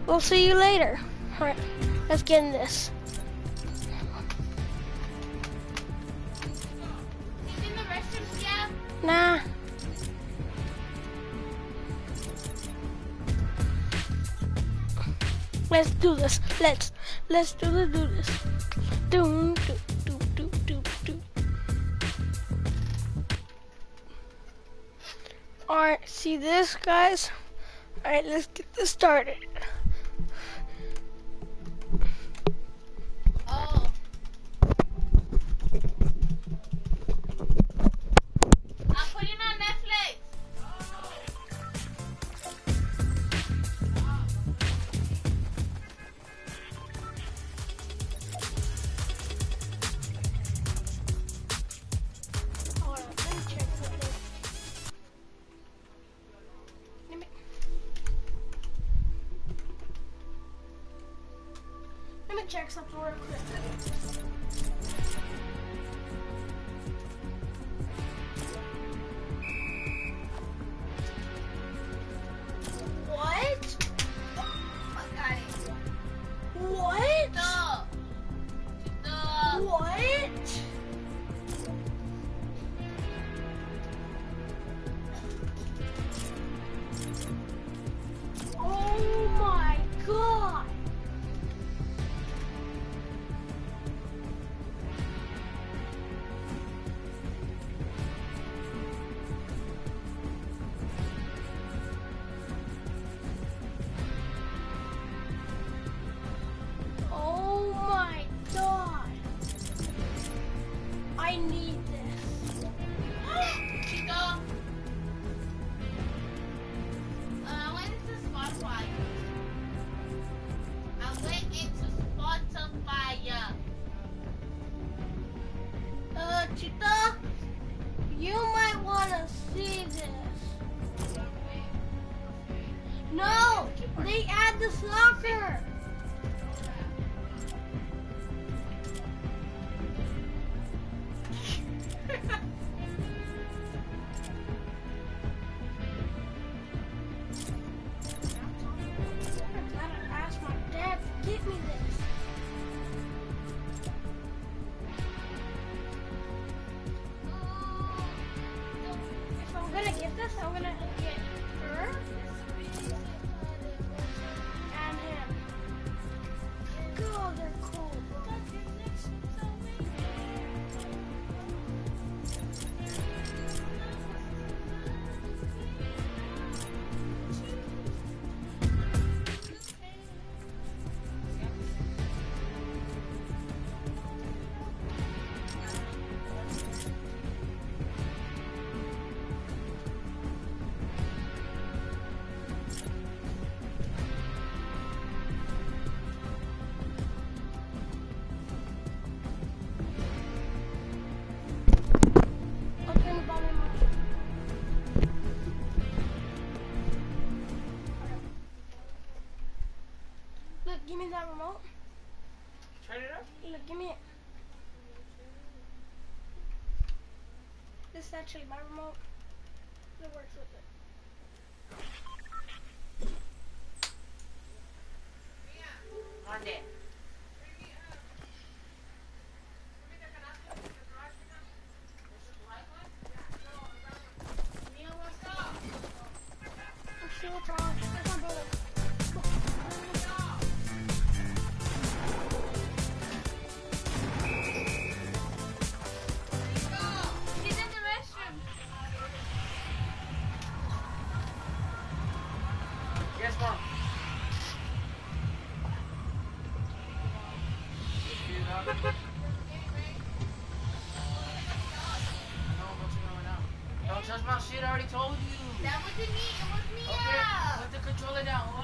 We'll see you later. Alright, let's get in this. He's in the restrooms, yeah? Nah. Let's do this. Let's do this. Do. Alright, see this, guys? Alright, let's get this started. Oh. I'm putting on Netflix. Hold on, let me check something. Let me check something real quick. What? I got it. What? Stop. What? Oh my god! Oh my god! I need this. Chico. I went into Spotify. Chita, you might want to see this. No, they add the soccer. I gotta ask my dad to get me this. If I'm gonna get this, I'm gonna get her and him. God, they're cool. I'll turn the volume up. Look, give me that remote. Turn it up. Look, give me it. This is actually my remote. It works with it. Monday. Let's see what's wrong. Where's my brother? He's in the restroom. Yes, Mom. Don't touch my shit, I already told you. That wasn't me. It was Mia. Okay, put the controller down.